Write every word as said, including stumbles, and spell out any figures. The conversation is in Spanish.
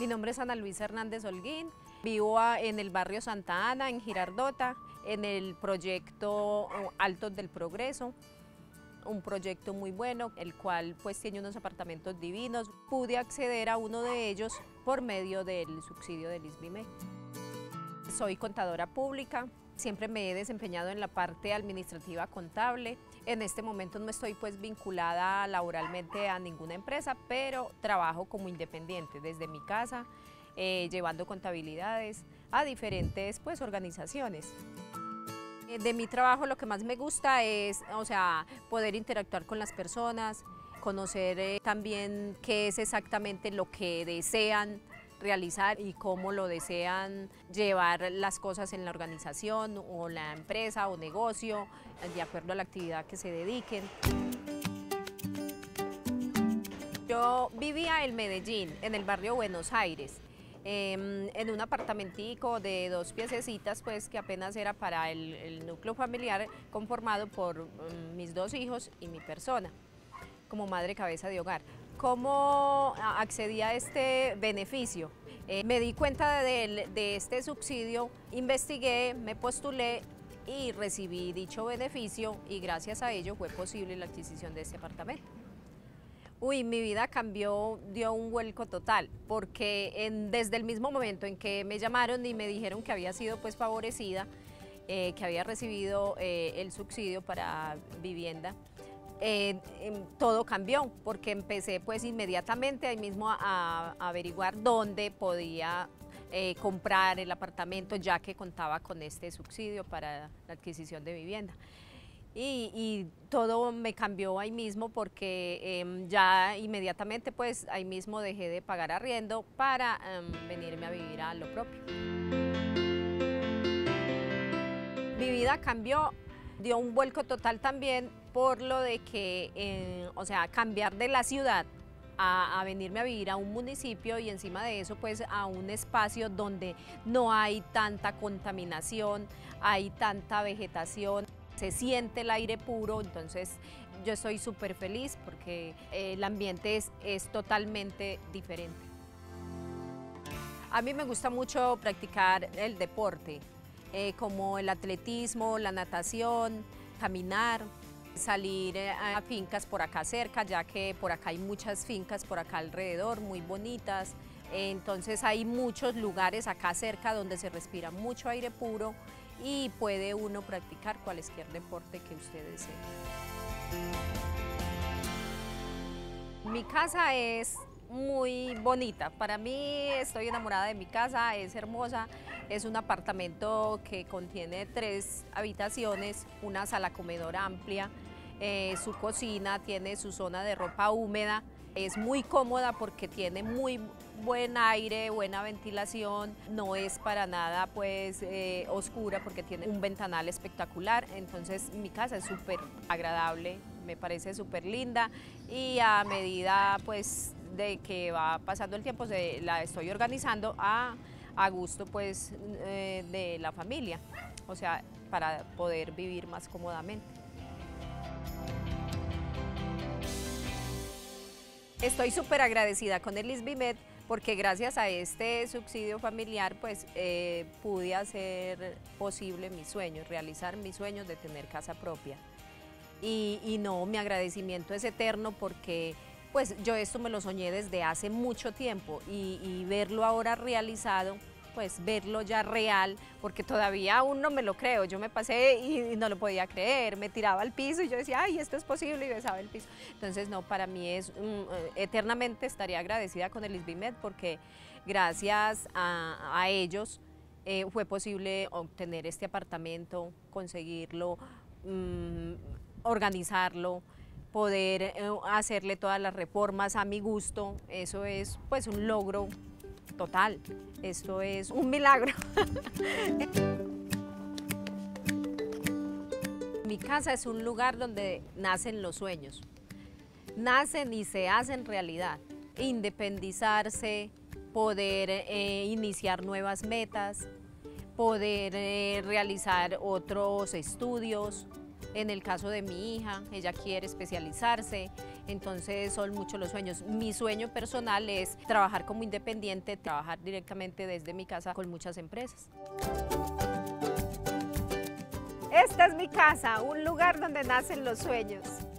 Mi nombre es Ana Luisa Hernández Holguín, vivo a- en el barrio Santa Ana, en Girardota, en el proyecto Altos del Progreso, un proyecto muy bueno, el cual pues tiene unos apartamentos divinos. Pude acceder a uno de ellos por medio del subsidio del ISBIMED. Soy contadora pública, siempre me he desempeñado en la parte administrativa contable. En este momento no estoy pues vinculada laboralmente a ninguna empresa, pero trabajo como independiente desde mi casa, eh, llevando contabilidades a diferentes pues organizaciones. De mi trabajo lo que más me gusta es, o sea, poder interactuar con las personas, conocer eh, también qué es exactamente lo que desean realizar y cómo lo desean llevar las cosas en la organización o la empresa o negocio, de acuerdo a la actividad que se dediquen. Yo vivía en Medellín, en el barrio Buenos Aires, eh, en un apartamentico de dos piececitas, pues que apenas era para el, el núcleo familiar conformado por um, mis dos hijos y mi persona, como madre cabeza de hogar. ¿Cómo accedí a este beneficio? Eh, me di cuenta de, de este subsidio, investigué, me postulé y recibí dicho beneficio y gracias a ello fue posible la adquisición de este apartamento. Uy, mi vida cambió, dio un vuelco total, porque en, desde el mismo momento en que me llamaron y me dijeron que había sido pues favorecida, eh, que había recibido eh, el subsidio para vivienda, eh, eh, todo cambió, porque empecé pues inmediatamente ahí mismo a, a averiguar dónde podía eh, comprar el apartamento, ya que contaba con este subsidio para la adquisición de vivienda. Y, y todo me cambió ahí mismo porque eh, ya inmediatamente pues ahí mismo dejé de pagar arriendo para eh, venirme a vivir a lo propio. Mi vida cambió, dio un vuelco total también por lo de que, eh, o sea, cambiar de la ciudad a, a venirme a vivir a un municipio y encima de eso pues a un espacio donde no hay tanta contaminación, hay tanta vegetación. Se siente el aire puro, entonces yo estoy súper feliz porque el ambiente es, es totalmente diferente. A mí me gusta mucho practicar el deporte, eh, como el atletismo, la natación, caminar, salir a fincas por acá cerca, ya que por acá hay muchas fincas por acá alrededor, muy bonitas. Entonces hay muchos lugares acá cerca donde se respira mucho aire puro y puede uno practicar cualquier deporte que usted desee. Mi casa es muy bonita, para mí estoy enamorada de mi casa, es hermosa, es un apartamento que contiene tres habitaciones, una sala comedor amplia, eh, su cocina, tiene su zona de ropa húmeda, es muy cómoda porque tiene muy buen aire, buena ventilación, no es para nada pues eh, oscura porque tiene un ventanal espectacular, entonces mi casa es súper agradable, me parece súper linda y a medida pues de que va pasando el tiempo se, la estoy organizando a, a gusto pues eh, de la familia, o sea, para poder vivir más cómodamente. Estoy súper agradecida con el ISBIMED porque gracias a este subsidio familiar pues eh, pude hacer posible mis sueños, realizar mis sueños de tener casa propia. Y, y no, mi agradecimiento es eterno porque pues yo esto me lo soñé desde hace mucho tiempo y, y verlo ahora realizado, pues verlo ya real, porque todavía aún no me lo creo, yo me pasé y, y no lo podía creer, me tiraba al piso y yo decía, ay, esto es posible y besaba el piso. Entonces no, para mí es, um, eternamente estaría agradecida con el ISBIMED porque gracias a, a ellos eh, fue posible obtener este apartamento, conseguirlo, um, organizarlo, poder eh, hacerle todas las reformas a mi gusto, eso es pues un logro total, esto es un milagro. Mi casa es un lugar donde nacen los sueños, nacen y se hacen realidad, independizarse, poder eh, iniciar nuevas metas, poder eh, realizar otros estudios, En el caso de mi hija, ella quiere especializarse, entonces son muchos los sueños. Mi sueño personal es trabajar como independiente, trabajar directamente desde mi casa con muchas empresas. Esta es mi casa, un lugar donde nacen los sueños.